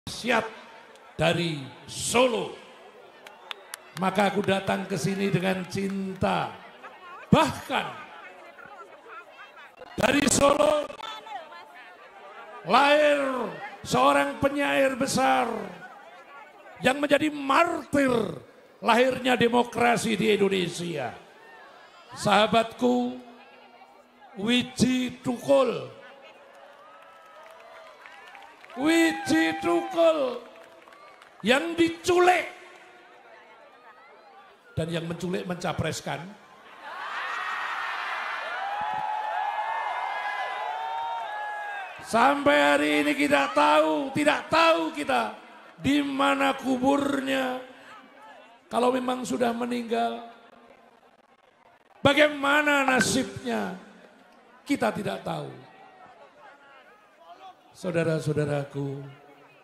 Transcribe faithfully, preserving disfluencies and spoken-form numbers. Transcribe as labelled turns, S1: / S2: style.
S1: Siap dari Solo. Maka aku datang ke sini dengan cinta. Bahkan dari Solo lahir seorang penyair besar yang menjadi martir lahirnya demokrasi di Indonesia. Sahabatku Wiji Tukul. Wiji Tukul yang diculik dan yang menculik mencapreskan. Sampai hari ini kita tahu, tidak tahu kita di mana kuburnya. Kalau memang sudah meninggal, bagaimana nasibnya? Kita tidak tahu. Saudara-saudaraku,